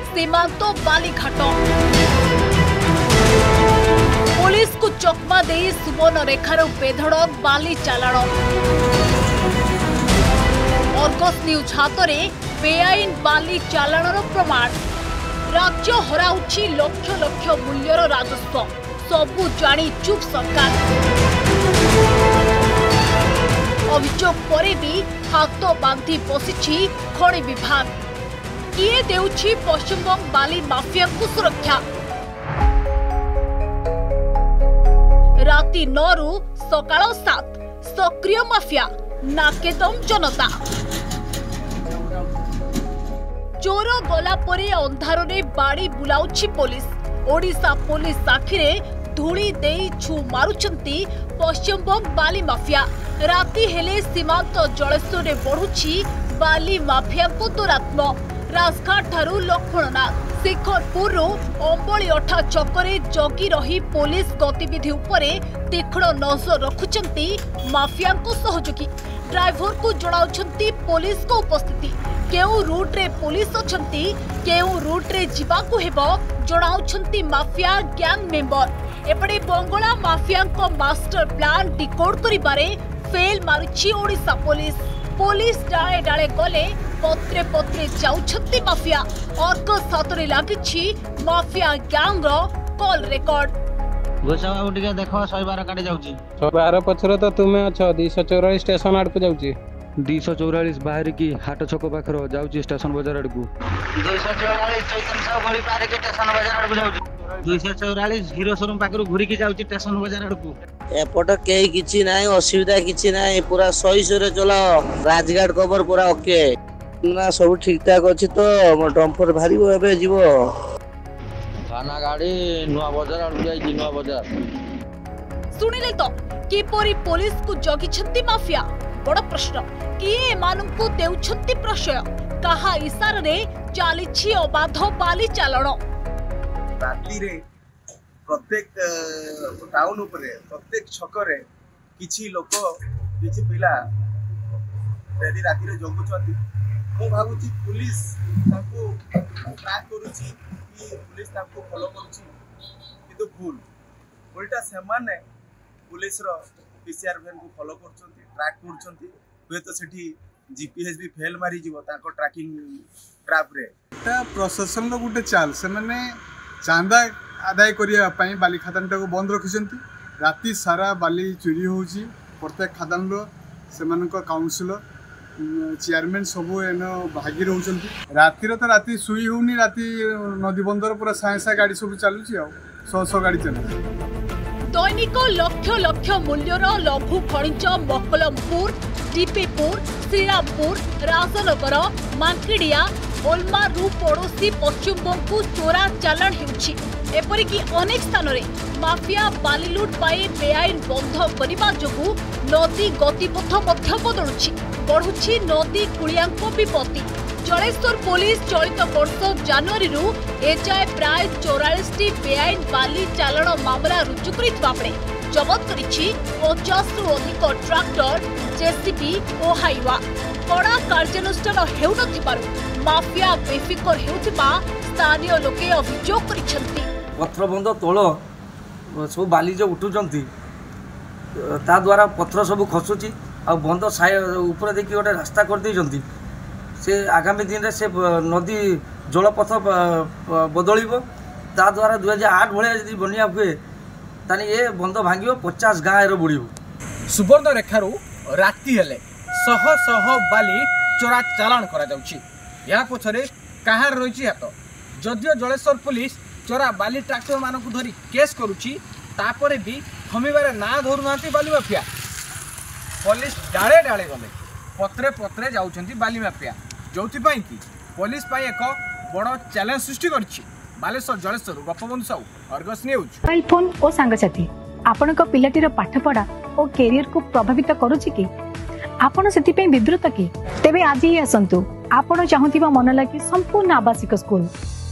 सीमांत बालीघाट पुलिस को चकमा दे सुवर्ण रेखार बेधड़क बाली चालाण अर्गस न्यूज हाथ में बेआईन बाली चालाणर प्रमाण राज्य हराउछि लक्ष लक्ष मूल्यर राजस्व सबू जानी चुप सरकार अभियोग परे भी हाथ बांधी बसिछि खनि विभाग किए देउछि पश्चिमबंग बाली माफिया को सुरक्षा राति 9 रु सकाळ 7 सक्रिय माफिया नाकेदम जनता चोर गला परे अंधार रे बाड़ी बुलाउछि पुलिस ओडिशा पुलिस साखीरे धूली देई छु मारुचंती पश्चिमबंग बाली माफिया राति हेले सीमांत जलेश्वर रे बढ़ुछि बाली माफिया को दुरात्म राजघाट ठारू लक्ष्मणनाथ शिखरपुर अंबली अठा चक्करे जगी रही पुलिस गतिविधि उपरे तीक्ष्ण नजर रखुचंती माफिया को सहयोगी ड्राइवर को जणाउछंती पुलिस को उपस्थिति केउ रूट रे पुलिस अछंती केउ रूट रे जिबा को हेबो जणाउछंती माफिया गैंग मेंबर एपटे बंगला माफिया को मास्टर प्लान डिकोड करिबारे फेल मारुछि ओडिशा पुलिस डाले डाले गले पत्रे पत्रे जाउछंती माफिया अर्क सातरे लागिछि माफिया गैंग रो कॉल रेकॉर्ड गोसा बाबू टिके देखो 112 काटे जाउछि 112 पछरे तो तुमे अछ 244 स्टेशन आड़ को जाउछि 244 बाहर की हाट छक पाखर जाउछि स्टेशन बाजार आड़ को 244 चैतन साहब गली पारे के स्टेशन बाजार आड़ को जाउछि 244 हीरो शोरूम पाखरु घुरी के जाउछि स्टेशन बाजार आड़ को एपट के किछि नाही असुविधा किछि नाही पूरा सही सरे चलाओ राजघाट कवर पूरा ओके ना सब ठीक ठाक अछि तो डंपर भारीबो एबे जीवो थाना गाड़ी नुआ बाजार आड़ जाई नुआ बाजार सुनिले तो किपरि पुलिस को जगिछंती माफिया बड़ प्रश्न किए एमानंकु देउछंती प्रश्रय कहा इशारा रे चालिछि अबाध बाली चालाण रात्रि रे प्रत्येक टाउन उपरे प्रत्येक छकरे किछि लोक किछि पिला यदि रात्रि रे जगुछंती मु भाबुछि पुलिस ताको ट्रैक करूछि कि पुलिस ताको फॉलो करूछि किंतु भूल उल्टा सेमाने पुलिस रो पीसीआर वैन को फॉलो करछंती ट्रैक करछंती हुए तो सेठी जीपीएस भी फेल मारी जीवो ताको ट्रैकिंग ट्रैप रे ता प्रशासन रो गुटे चाल से माने चांदा आदाय करिया पई बाली खादानटा को बंद रखिसंती राति सारा बाली चोरी होउची प्रत्येक खादान रो सेमानक काउंसिलर चेयरमैन सब एन भागी रहउचंती राति रो तो राति सुई होउनी राति नदी बंदर पूरा सायसा गाड़ी सब चालुची आ 100 गाड़ी चलती दैनिक लक्ष लक्ष मूल्यर लघु खनिज मकलमपुर डीपीपुर श्रीरामपुर राजनगर मांकिडिया ओलमारू पड़ोशी पश्चिमबंग को चोरा चालाण होउछि एपरिकी अनेक स्थान रे माफिया बाली लुट पाए बेआईन बंध करने जोगु नदी गतिपथ मध्य बदलुछि बढ़ुछि नदी कुलियांक विपत्ति जलेश्वर पुलिस चलित वर्ष जनवरी रु एजाए प्राय 44 बेआईन बाली चालाण मामला रुजु करितबा बेले जबत करिछि 50 रु अधिक ट्रैक्टर जेसीबी ओ हाइवा कड़ा कार्यानुष्ठान हेउ नथिबारु माफिया बेफिकर हेउथिबा स्थानीय लोके अभियोग करिसंती पत्थर बंद तोल सब बाली जो उठुचंती ता द्वारा पत्थर सब खसुची आ बंद ऊपर देखि गोटे रास्ता कर दैचंती से आगामी दिन रे से नदी जलपथ बदलिबो ता द्वारा 2008 भले यदि बनिया हुए तानी ए बंद भांगियो 50 गाँ रो बुड़िबो सुवर्ण रेखारू राति हेले शह शह बाली चोरा चालाण करा जाउछि या पछरे काहार रहिछि हाथ जदियो जलेश्वर पुलिस चोरा बाली ट्रैक्टर मानकु धरी केस करूछि तापरे भी थमिबारे ना धरु नांती बाली माफिया पुलिस डाले डाले गले पत्रे पत्रे जाउछंती बाली माफिया जोथि पई कि पुलिस पई एक बड़ चैलेंज सृष्टि करछि Baleswar Jaleswar Gopabandhu Sahu Argus news mobile phone और सांगसाथी आपनक पिलाटीर पाठपढ़ा और कैरियर को प्रभावित करूछि कि आपण सेति पई विब्रत कि तेबे आज ही आसंतु आपण चाहुथिबा मन लागी संपूर्ण आवासिक स्कूल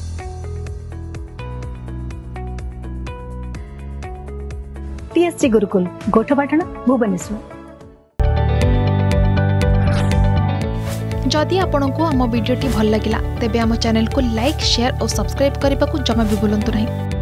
टीएससी गुरुकुल गोठपाटण भुवनेश्वर जदि आपंक आम भिडी भल लगा तेब आम चैनल को लाइक शेयर और सब्सक्राइब करने को जमा भी भूलु नहीं।